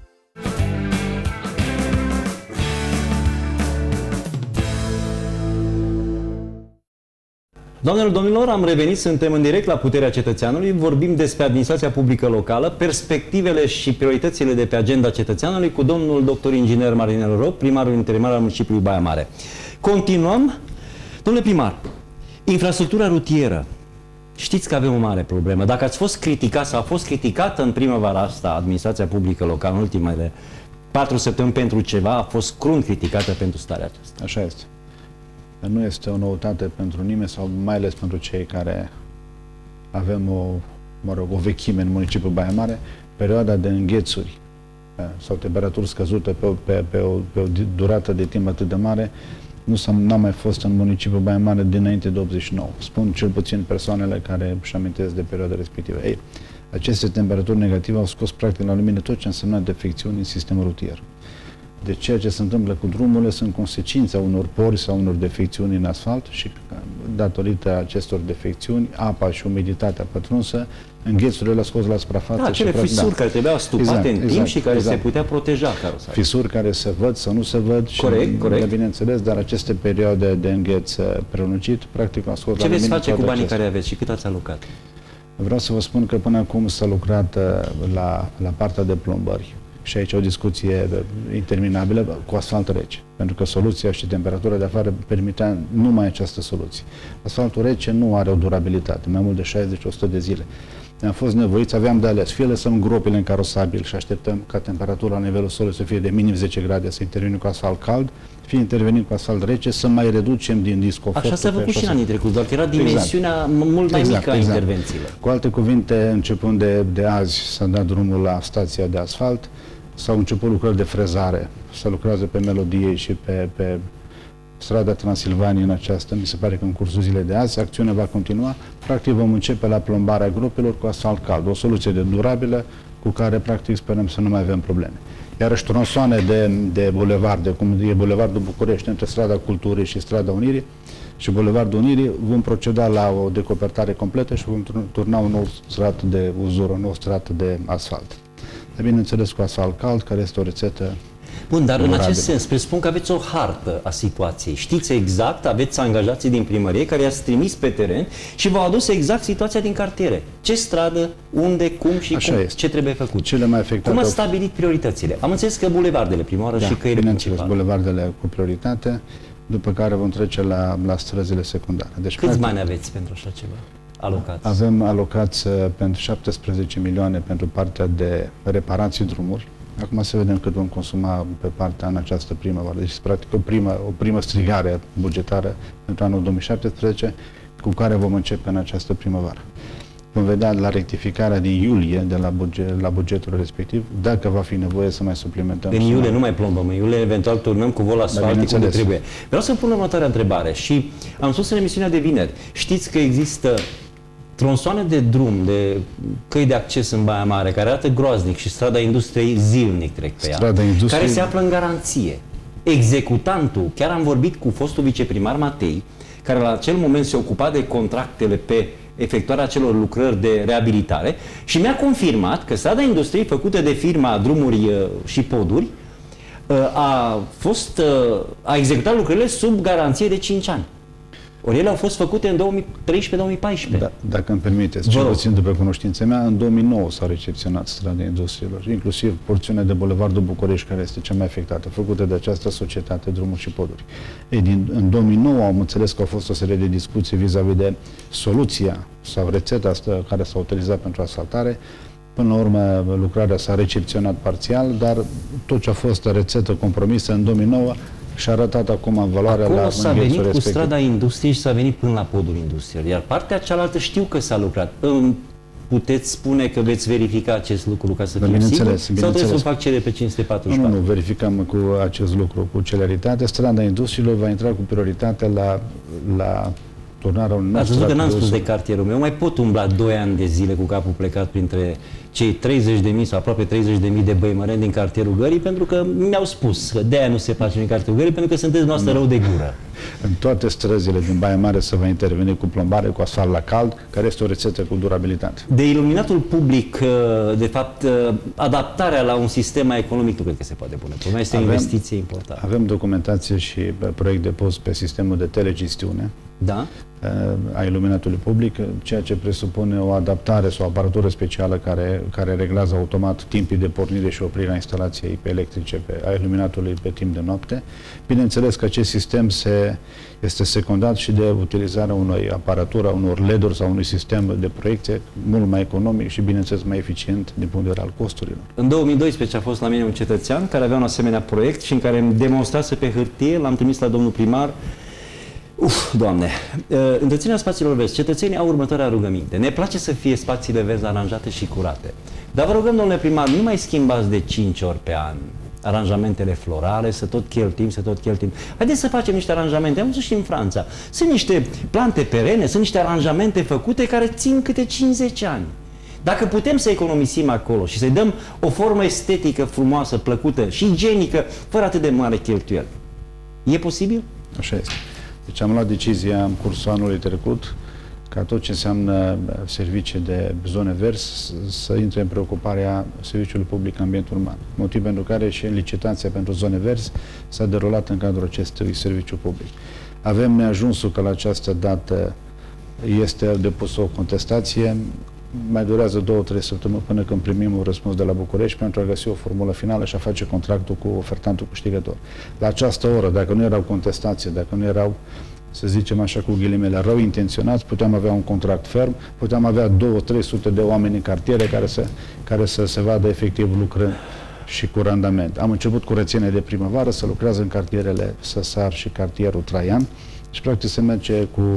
Doamnelor, domnilor, am revenit, suntem în direct la Puterea Cetățeanului, vorbim despre administrația publică locală, perspectivele și prioritățile de pe agenda cetățeanului cu domnul dr. inginer Marinel Rop, primarul interimar al municipiului Baia Mare. Continuăm. Domnule primar, infrastructura rutieră. Știți că avem o mare problemă. Dacă ați fost criticat sau a fost criticată în primăvara asta administrația publică locală, în ultimele 4 săptămâni pentru ceva, a fost crunt criticată pentru starea aceasta. Așa este. Nu este o noutate pentru nimeni sau mai ales pentru cei care avem o vechime în municipiul Baia Mare, perioada de înghețuri sau temperaturi scăzute pe o durată de timp atât de mare, n-a mai fost în municipiul Baia Mare dinainte de 89. Spun cel puțin persoanele care își amintesc de perioada respectivă. Ei, aceste temperaturi negative au scos practic la lumină tot ce însemna defecțiuni în sistemul rutier. Deci ceea ce se întâmplă cu drumurile sunt consecința unor pori sau unor defecțiuni în asfalt și datorită acestor defecțiuni, apa și umiditatea pătrunsă, înghețurile le-au scos la suprafață. Da, acele fisuri care trebuiau stupate în timp și care se putea proteja carosaria. Fisuri care se văd sau nu se văd. Corect. Bineînțeles, dar aceste perioade de îngheț prelungit, practic, l-au scos la lumină. Ce veți face cu banii care aveți și cât ați alocat? Vreau să vă spun că până acum s-a lucrat la partea de plombări. Și aici o discuție interminabilă cu asfalt rece. Pentru că soluția și temperatura de afară permitea numai această soluție. Asfaltul rece nu are o durabilitate, mai mult de 60-100 de zile. Am fost nevoiți, aveam de ales. Fie lăsăm gropile în carosabil și așteptăm ca temperatura la nivelul solului să fie de minim 10 grade, să intervenim cu asfalt cald, fie intervenim cu asfalt rece, să mai reducem din disconfortul. Așa s-a făcut și în anii trecuți, doar că era dimensiunea mult mai mică a intervențiilor. Cu alte cuvinte, începând de azi, s-a dat drumul la stația de asfalt, s-au început lucrări de frezare, se lucrează pe Melodie și pe strada Transilvania în această, mi se pare că în cursul zilei de azi, acțiunea va continua. Practic vom începe la plombarea gropilor cu asfalt cald, o soluție durabilă cu care practic sperăm să nu mai avem probleme. Iar tronsoane de bulevarde, cum e Bulevardul București, între strada Culturii și strada Unirii și Bulevardul Unirii, vom proceda la o decopertare completă și vom turna un nou strat de uzură, un nou strat de asfalt. Bineînțeles cu asfalt cald, care este o rețetă. Bun, dar în acest sens, presupun că aveți o hartă a situației. Știți exact, aveți angajații din primărie care i-ați trimis pe teren și v-au adus exact situația din cartiere. Ce stradă, unde, cum și ce trebuie făcut. Cele mai afectate. Cum ați stabilit prioritățile? Am înțeles că bulevardele prima oară și căile principale. Bulevardele cu prioritate, după care vom trece la străzile secundare. Deci, câți bani aveți pentru așa ceva? Alocați? Avem alocați pentru 17 milioane pentru partea de reparații drumuri. Acum să vedem cât vom consuma pe partea în această primăvară. Deci, practic, o primă strigare bugetară pentru anul 2017, cu care vom începe în această primăvară. Vom vedea la rectificarea din iulie de la bugetul respectiv, dacă va fi nevoie să mai suplimentăm. În iulie nu mai plombăm, în iulie eventual turnăm cu vol asfaltic unde trebuie. Vreau să pun următoarea întrebare și am spus în emisiunea de vineri. Știți că există tronsoane de drum, de căi de acces în Baia Mare, care arată groaznic și strada Industriei zilnic trec pe ea, care se află în garanție. Executantul, chiar am vorbit cu fostul viceprimar Matei, care la acel moment se ocupa de contractele pe efectuarea acelor lucrări de reabilitare și mi-a confirmat că strada Industriei făcută de firma Drumuri și Poduri a executat lucrările sub garanție de 5 ani. Ori ele au fost făcute în 2013-2014. Da, dacă îmi permiteți, cel puțin după cunoștința mea, în 2009 s-au recepționat strada Industriilor, inclusiv porțiunea de Bulevardul București, care este cea mai afectată, făcută de această societate Drumuri și Poduri. În 2009 am înțeles că au fost o serie de discuții vis-a-vis de soluția sau rețeta asta care s-a utilizat pentru asfaltare. Până la urmă, lucrarea s-a recepționat parțial, dar tot ce a fost rețetă compromisă în 2009 și-a arătat acum valoarea la s-a venit cu strada Industriei și s-a venit până la podul industriei. Iar partea cealaltă știu că s-a lucrat. Puteți spune că veți verifica acest lucru ca să fim siguri? Sau trebuie să fac cerere pe 544? Nu, verificăm cu acest lucru cu celeritate. Strada Industriilor va intra cu prioritate la turnarea unui nou. Ați văzut că n-am spus de cartierul meu. Mai pot umbla 2 ani de zile cu capul plecat printre cei 30.000 sau aproape 30.000 de băimăreni din cartierul Gării, pentru că mi-au spus că de-aia nu se face în cartierul Gării, pentru că sunteți noastră rău de gură. În toate străzile din Baia Mare se va interveni cu plombare, cu asfalt la cald, care este o rețetă cu durabilitate. De iluminatul public, de fapt, adaptarea la un sistem mai economic, nu cred că se poate pune. Problema este o investiție importantă. Avem documentație și proiect de post pe sistemul de telegestiune. Da? A iluminatului public, ceea ce presupune o adaptare sau o aparatură specială care reglează automat timpii de pornire și oprire a instalației electrice a iluminatului pe timp de noapte. Bineînțeles că acest sistem este secundat și de utilizarea unei aparatură, unor LED-uri sau unui sistem de proiecție mult mai economic și, bineînțeles, mai eficient din punct de vedere al costurilor. În 2012 a fost la mine un cetățean care avea un asemenea proiect și în care îmi demonstrase pe hârtie, l-am trimis la domnul primar, Doamne, întreținerea spațiilor verzi. Cetățenii au următoarea rugăminte. Ne place să fie spațiile verzi aranjate și curate. Dar vă rugăm, domnule primar, nu mai schimbați de 5 ori pe an aranjamentele florale, să tot cheltuim. Haideți să facem niște aranjamente. Am văzut și în Franța. Sunt niște plante perene, sunt niște aranjamente făcute care țin câte 50 ani. Dacă putem să economisim acolo și să-i dăm o formă estetică frumoasă, plăcută și igienică, fără atât de mare cheltuieli, e posibil? Așa este. Deci am luat decizia în cursul anului trecut ca tot ce înseamnă servicii de zone verzi să intre în preocuparea Serviciului Public Ambient Urban. Motiv pentru care și în licitația pentru zone verzi s-a derulat în cadrul acestui serviciu public. Avem neajunsul că la această dată este depusă o contestație. Mai durează 2-3 săptămâni până când primim un răspuns de la București pentru a găsi o formulă finală și a face contractul cu ofertantul câștigător. La această oră, dacă nu erau contestații, dacă nu erau, să zicem așa cu ghilimele, rău intenționați, puteam avea un contract ferm, puteam avea 200-300 de oameni în cartiere care să se vadă efectiv lucrând și cu randament. Am început curățenia de primăvară, să lucrează în cartierele Săsar și cartierul Traian și practic se merge cu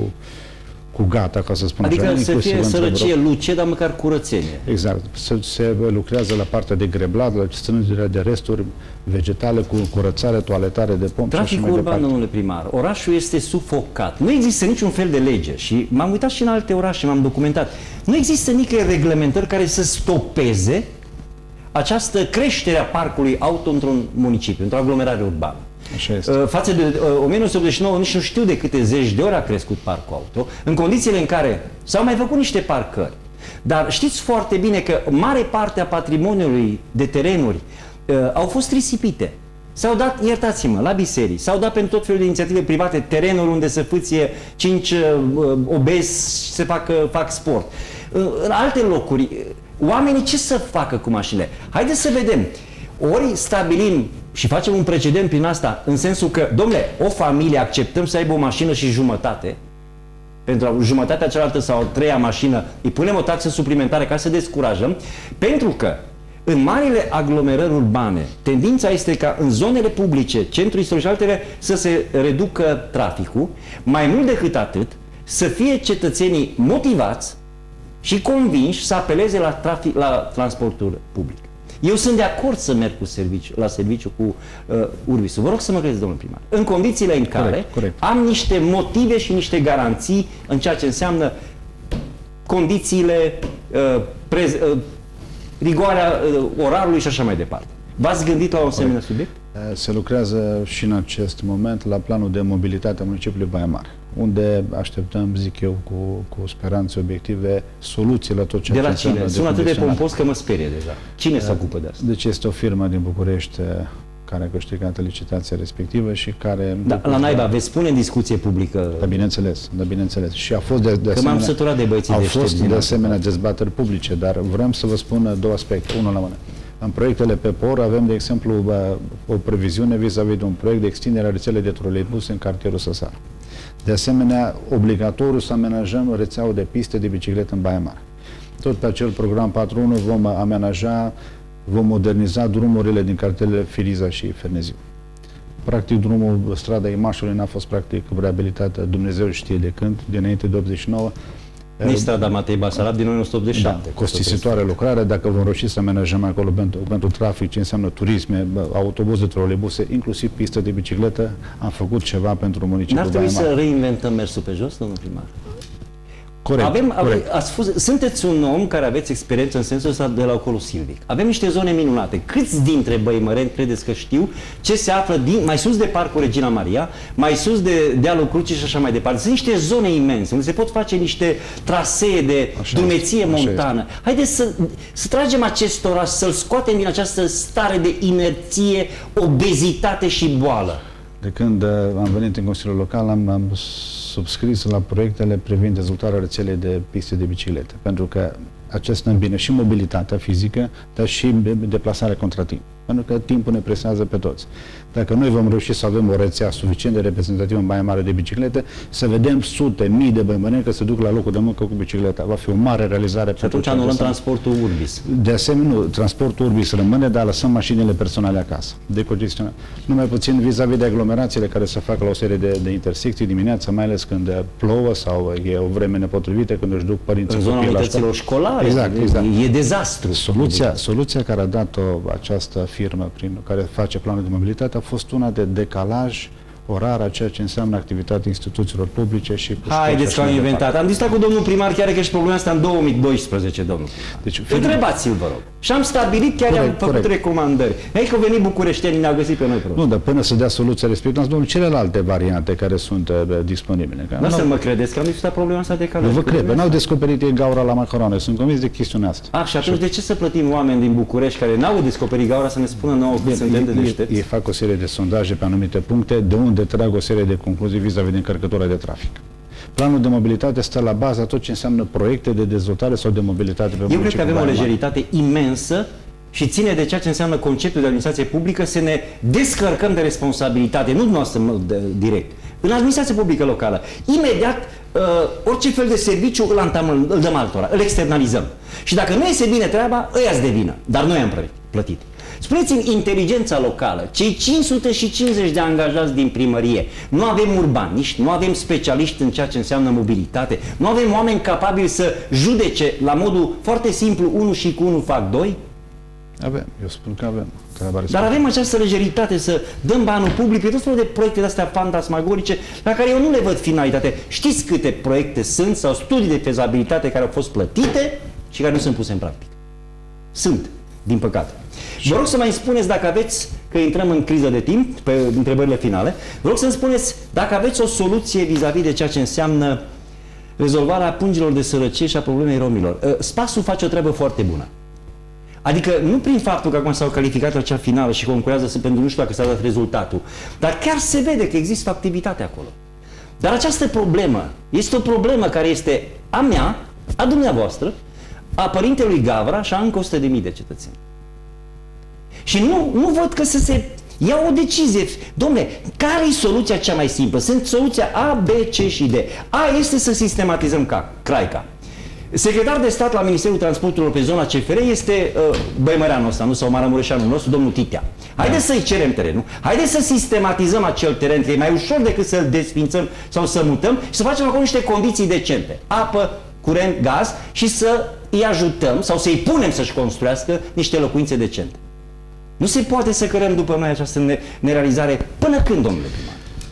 gata, ca să spun adică așa. Adică să fie sărăcie luce, dar măcar curățenie. Exact. Se lucrează la partea de greblat, la strângerea de resturi vegetale, cu curățare, toaletare de pompi. Traficul urban, domnule primar, orașul este sufocat. Nu există niciun fel de lege și m-am uitat și în alte orașe, m-am documentat. Nu există nicăieri reglementări care să stopeze această creștere a parcului auto într-un municipiu, într-o aglomerare urbană. Așa este. Față de 1989, nici nu știu de câte zeci de ori a crescut parcul auto, în condițiile în care s-au mai făcut niște parcări. Dar știți foarte bine că mare parte a patrimoniului de terenuri au fost risipite. S-au dat, iertați-mă, la biserici, s-au dat pentru tot felul de inițiative private terenuri unde se fâție 5 obezi și se fac sport. În alte locuri, oamenii ce să facă cu mașinile? Haideți să vedem. Ori stabilim și facem un precedent prin asta, în sensul că, domnule, o familie acceptăm să aibă o mașină și jumătate, pentru jumătatea cealaltă sau a treia mașină, îi punem o taxă suplimentară ca să descurajăm, pentru că în marile aglomerări urbane, tendința este ca în zonele publice, centru istoric și altele, să se reducă traficul, mai mult decât atât, să fie cetățenii motivați și convinși să apeleze la transportul public. Eu sunt de acord să merg la serviciu cu Urbisul. Vă rog să mă credeți, domnule primar. În condițiile în care am niște motive și niște garanții în ceea ce înseamnă condițiile, rigoarea orarului și așa mai departe. V-ați gândit la un asemenea subiect? Se lucrează și în acest moment la planul de mobilitate a municipiului Baia Mare, unde așteptăm, zic eu, cu speranțe obiective, soluții la tot ceea ce înseamnă. De la cine? Sunt atât de pompos că mă sperie deja. Cine se ocupă de asta? Deci este o firmă din București care a câștigat licitația respectivă și care... Da, la naiba, veți spune în discuție publică... Da, bineînțeles, da, bineînțeles. Și a fost de asemenea... Că m-am săturat de băieții au deștepți. Fost de asemenea dezbateri publice, dar vrem să vă spun două aspecte, unul la mână. În proiectele pe POR avem, de exemplu, o previziune vis-a-vis de un proiect de extindere a rețelei de troleibuse în cartierul Săsar. De asemenea, obligatoriu să amenajăm rețeaua de piste de bicicletă în Baia Mare. Tot pe acel program 4.1 vom amenaja, vom moderniza drumurile din cartierele Firiza și Ferneziu. Practic, drumul, strada Imașului n-a fost practic reabilitată, Dumnezeu știe de când, dinainte de 89. Nici strada Matei Basarab din 1987. Da, costisitoare lucrare, dacă vom reuși să amenajăm acolo pentru trafic, ce înseamnă turisme, autobuze, troleibuse, inclusiv pistă de bicicletă, am făcut ceva pentru municipiul Baia Mare. N-ar trebui să reinventăm mersul pe jos, domnul primar? Corect, corect. Sunteți un om care aveți experiență în sensul ăsta de la ocolul silvic. Avem niște zone minunate. Câți dintre băimăreni credeți că știu ce se află mai sus de Parcul Regina Maria, mai sus de Dealul Crucii și așa mai departe? Sunt niște zone imense unde se pot face niște trasee de drumeție montană. Haideți să tragem acest oraș, să-l scoatem din această stare de inerție, obezitate și boală. De când am venit în Consiliul Local, am subscris la proiectele privind dezvoltarea rețelei de piste de biciclete, pentru că acesta îmbină și mobilitatea fizică, dar și deplasarea contra timp. pentru că timpul ne presează pe toți. Dacă noi vom reuși să avem o rețea suficient de reprezentativă în Baia Mare de biciclete, să vedem sute, mii de băimâneni că se duc la locul de muncă cu bicicleta. Va fi o mare realizare. Și atunci anulăm transportul Urbis. De asemenea, nu, transportul Urbis rămâne, dar lăsăm mașinile personale acasă. Decongestionat. Numai puțin vis-a-vis de aglomerațiile care se fac la o serie de intersecții dimineața, mai ales când plouă sau e o vreme nepotrivită, când își duc părinții în zona unităților școlare. Exact. E dezastru. Soluția care a dat-o această firmă care face planul de mobilitate a fost una de decalaj orar a ceea ce înseamnă activitatea instituțiilor publice și cu haideți că au inventat. Am discutat cu domnul primar chiar că și problema asta în 2012, domnul. Deci, întrebați-l, vă rog. Și am stabilit, chiar am făcut recomandări. Aici că au venit bucureștenii, ne-au găsit pe noi probleme. Nu, dar până să dea soluția respectivă, domnul, celelalte variante care sunt disponibile. Nu să mă credeți că am discutat problema asta de calendar. Nu vă cred, n-au descoperit ei gaura la macarone. Sunt convins de chestiunea asta. Și atunci de ce să plătim oameni din București care n-au descoperit gaura să ne spună nouă că suntem de deștepți? Ei fac o serie de sondaje pe anumite puncte, de unde trag o serie de concluzii vis-a-vis de încărcătura de trafic. Planul de mobilitate stă la baza tot ce înseamnă proiecte de dezvoltare sau de mobilitate pe Eu cred că avem o lejeritate imensă și ține de ceea ce înseamnă conceptul de administrație publică să ne descărcăm de responsabilitate, nu noastră direct, în administrație publică locală. Imediat, orice fel de serviciu îl dăm altora, îl externalizăm. Și dacă nu iese bine treaba, ăia-ți de vină, dar noi am plătit. Spuneți-mi, inteligența locală, cei 550 de angajați din primărie, nu avem urbaniști, nu avem specialiști în ceea ce înseamnă mobilitate, nu avem oameni capabili să judece la modul foarte simplu, 1 și cu 1 fac 2? Avem, eu spun că avem. Dar avem această lejeritate să dăm banul public pe tot felul de proiecte de-astea fantasmagorice la care eu nu le văd finalitate. Știți câte proiecte sunt sau studii de fezabilitate care au fost plătite și care nu sunt puse în practică? Sunt, din păcate. Vă rog să mai spuneți dacă aveți, că intrăm în criză de timp, pe întrebările finale, vă rog să-mi spuneți dacă aveți o soluție vis-a-vis de ceea ce înseamnă rezolvarea pungilor de sărăcie și a problemei romilor. Spasul face o treabă foarte bună. Adică nu prin faptul că acum s-au calificat la cea finală și concurează pentru nu știu dacă s-a dat rezultatul, dar chiar se vede că există activitate acolo. Dar această problemă este o problemă care este a mea, a dumneavoastră, a părintelui Gavra și a încă 100.000 de cetățeni. Și nu văd că să se ia o decizie. Dom'le, care e soluția cea mai simplă? Sunt soluția A, B, C și D. A este să sistematizăm Craica. Secretar de stat la Ministerul Transporturilor pe zona CFR este băimăreanul ăsta, nu? Sau maramureșanul nostru, domnul Titea. Haideți să-i cerem terenul, haideți să sistematizăm acel teren, că e mai ușor decât să-l desfințăm sau să mutăm și să facem acolo niște condiții decente. Apă, curent, gaz și să îi ajutăm sau să-i punem să-și construiască niște locuințe decente. Nu se poate să cărăm după noi această nerealizare. Până când, domnule primar?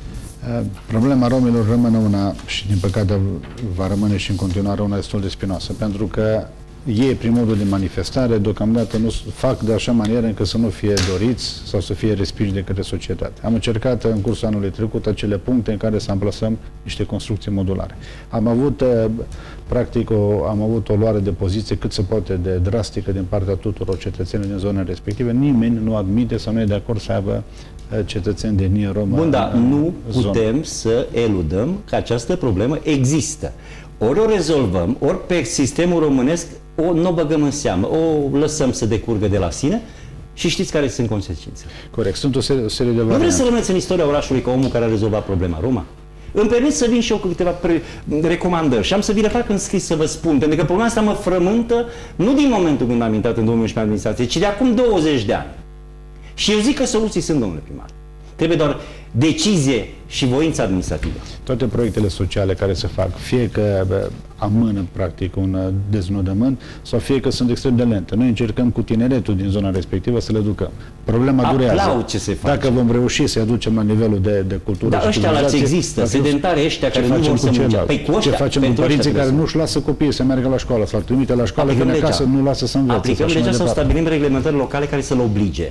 Problema romilor rămâne una și din păcate va rămâne și în continuare una destul de spinoasă, pentru că ei, prin modul de manifestare, deocamdată nu fac de așa manieră încât să nu fie doriți sau să fie respinși de către societate. Am încercat în cursul anului trecut acele puncte în care să amplasăm niște construcții modulare. Am avut, practic, am avut o luare de poziție cât se poate de drastică din partea tuturor cetățenilor din zonele respective. Nimeni nu admite sau nu e de acord să aibă cetățeni de etnie romă. Bun, dar nu putem să eludăm că această problemă există. Ori o rezolvăm, ori pe sistemul românesc nu o băgăm în seamă, o lăsăm să decurgă de la sine și știți care sunt consecințele. Corect, sunt o serie de variante. Nu vreți să rămâneți în istoria orașului ca omul care a rezolvat problema Roma? Îmi permit să vin și eu cu câteva recomandări și am să vi le fac în scris să vă spun, pentru că problema asta mă frământă nu din momentul când am intrat în 2011 administrație, ci de acum 20 de ani. Și eu zic că soluții sunt, domnule primar. Trebuie doar decizie și voință administrativă. Toate proiectele sociale care se fac, fie că amână, practic, un deznodământ, sau fie că sunt extrem de lente. Noi încercăm cu tineretul din zona respectivă să le ducăm. Problema durează. Ce se face. Dacă vom reuși să-i aducem la nivelul de cultură dar și ăștia lați există, sedentari ăștia care nu vor să muncească. Păi cu ăștia, ce facem cu părinții care nu-și lasă copiii să meargă la școală, să-l trimite la școală, vine acasă, nu lasă să învețe. Aplicăm legea sau stabilim reglementări locale care să-l oblige.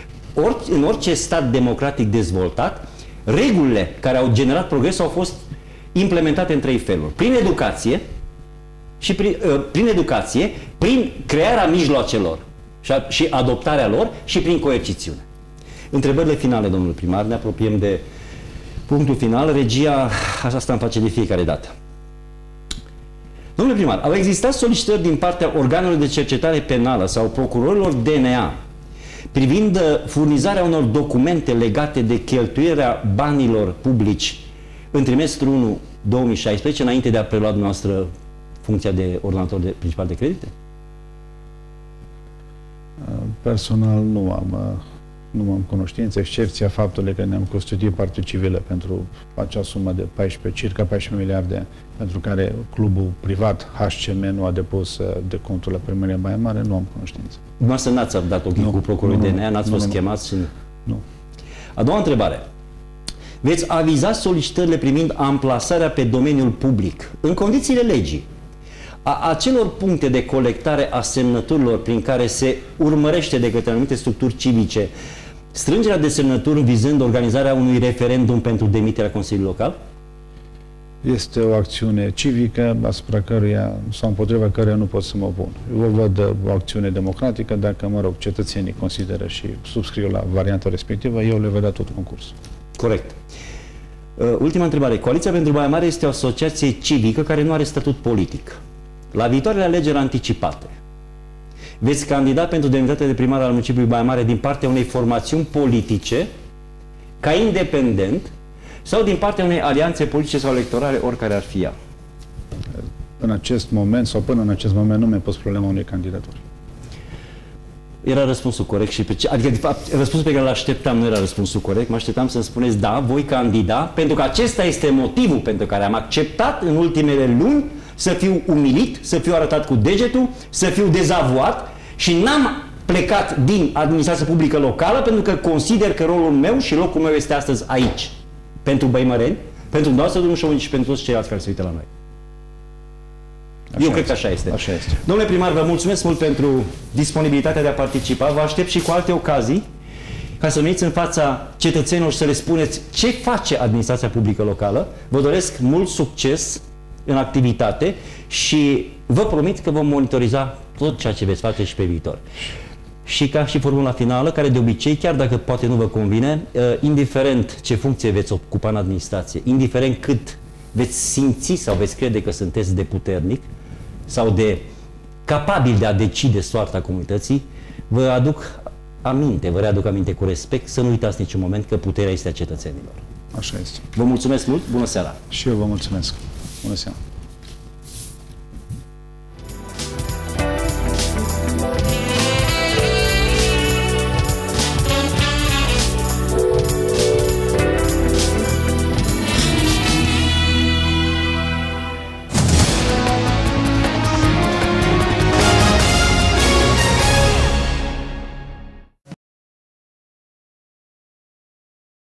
În orice stat democratic dezvoltat, regulile care au generat progres au fost implementate în 3 feluri. Prin educație, și prin crearea mijloacelor și adoptarea lor și prin coercițiune. Întrebările finale, domnule primar, ne apropiem de punctul final. Regia, asta îmi face de fiecare dată. Domnule primar, au existat solicitări din partea organelor de cercetare penală sau procurorilor DNA privind furnizarea unor documente legate de cheltuirea banilor publici în trimestrul 1 2016, înainte de a prelua dumneavoastră funcția de ordonator principal de credite? Personal nu am cunoștință, excepția faptului că ne-am constituit parte civilă pentru acea sumă de circa 14 miliarde, pentru care clubul privat HCM nu a depus de contul la Primăria Baia Mare, nu am cunoștință. Dumneavoastră n-ați dat ochii cu procurorul DNA, n-ați fost chemați? Și... Nu. A doua întrebare. Veți aviza solicitările privind amplasarea pe domeniul public, în condițiile legii, a acelor puncte de colectare a semnăturilor prin care se urmărește de către anumite structuri civice strângerea de semnături vizând organizarea unui referendum pentru demiterea Consiliului Local? Este o acțiune civică asupra căruia sau împotriva căruia nu pot să mă opun. Eu văd o acțiune democratică, dacă, mă rog, cetățenii consideră și subscriu la varianta respectivă, eu le voi da tot concursul. Corect. Ultima întrebare. Coaliția pentru Baia Mare este o asociație civică care nu are statut politic. La viitoarele alegeri anticipate, veți candida pentru demnitatea de primar al municipiului Baia Mare din partea unei formațiuni politice, ca independent, sau din partea unei alianțe politice sau electorale, oricare ar fi ea? În acest moment, sau până în acest moment, nu mi-a pus problema unei candidaturi. Era răspunsul corect și adică, de fapt, răspunsul pe care îl așteptam nu era răspunsul corect, mă așteptam să-mi spuneți, da, voi candida, pentru că acesta este motivul pentru care am acceptat în ultimele luni să fiu umilit, să fiu arătat cu degetul, să fiu dezavuat și n-am plecat din administrația publică locală pentru că consider că rolul meu și locul meu este astăzi aici. Pentru băimăreni, pentru dumneavoastră, domnul Șovin, și pentru toți ceilalți care se uită la noi. Eu cred că așa este. Așa este. Domnule primar, vă mulțumesc mult pentru disponibilitatea de a participa. Vă aștept și cu alte ocazii ca să veniți în fața cetățenilor și să le spuneți ce face administrația publică locală. Vă doresc mult succes în activitate și vă promit că vom monitoriza tot ceea ce veți face și pe viitor. Și ca și formula finală, care de obicei, chiar dacă poate nu vă convine, indiferent ce funcție veți ocupa în administrație, indiferent cât veți simți sau veți crede că sunteți de puternic sau de capabil de a decide soarta comunității, vă readuc aminte cu respect să nu uitați niciun moment că puterea este a cetățenilor. Așa este. Vă mulțumesc mult, bună seara! Și eu vă mulțumesc. Bună seara!